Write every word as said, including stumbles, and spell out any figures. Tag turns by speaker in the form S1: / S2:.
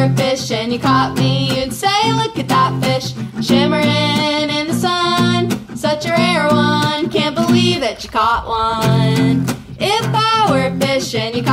S1: were a fish and you caught me, you'd say, look at that fish, shimmering in the sun, such a rare one, can't believe that you caught one. If I were a fish and you caught